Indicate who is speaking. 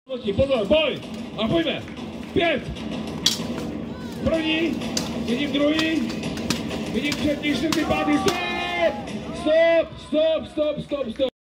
Speaker 1: Pozor, boj! A pojďme! 5! První, vidím druhý, vidím třetí, čtvrtý, pátý, stop! Stop, stop, stop, stop, stop!